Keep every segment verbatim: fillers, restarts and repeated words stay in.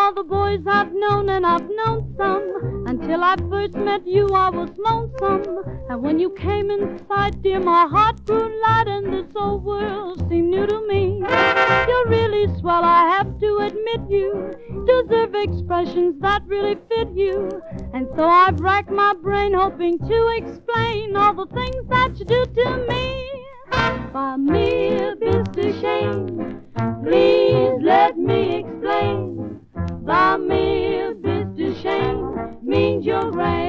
all the boys I've known, and I've known some. Until I first met you, I was lonesome. And when you came in sight, dear, my heart grew light, and this old world seemed new to me. You're really swell, I have to admit you deserve expressions that really fit you. And so I've racked my brain hoping to explain all the things that you do to me. By mere Mister Shane, please let me explain. By mere Mister Shane means you're grand.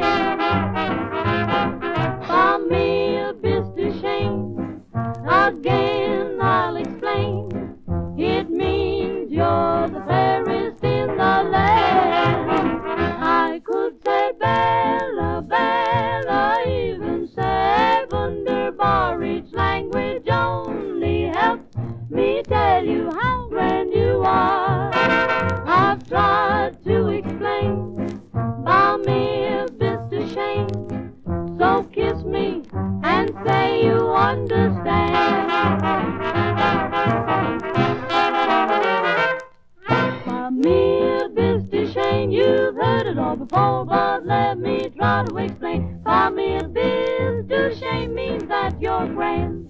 By mere Mister Shane, again I'll explain. It means you're the fairest in the land. I could say Bella, Bella, even say wunderbar. Each language only helps me tell you how grand you are. I've tried to explain by mere Mister Shane, so kiss me and say you understand. By mere Mister Shane, you've heard it all before, but let me try to explain. By mere Mister Shane means that you're grand.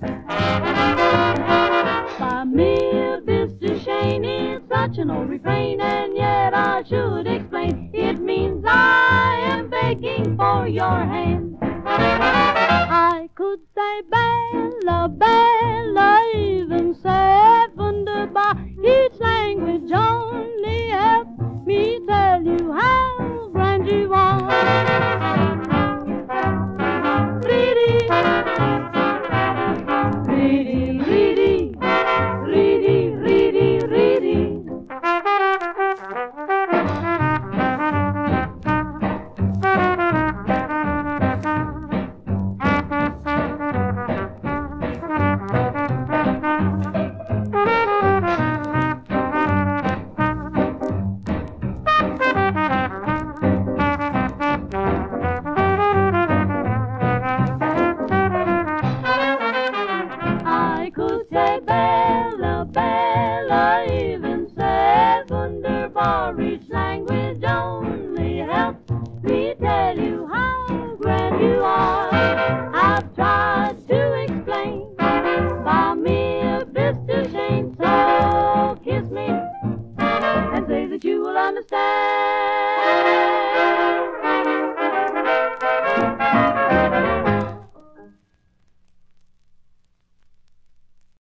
By mere Mister Shane, it's such an old refrain, and yet I should explain. It means I am begging for your hand. I could say Bella, Bella, even say wunderbar. Each language only helps me tell you how grand you are. Reedy, reedy, reedy, reedy, reedy, reedy. I could say Bella, Bella, even say wunderbar. Each language only helps me tell you how grand you are. I've tried to explain by mere Mister Shane, so kiss me and say that you will understand.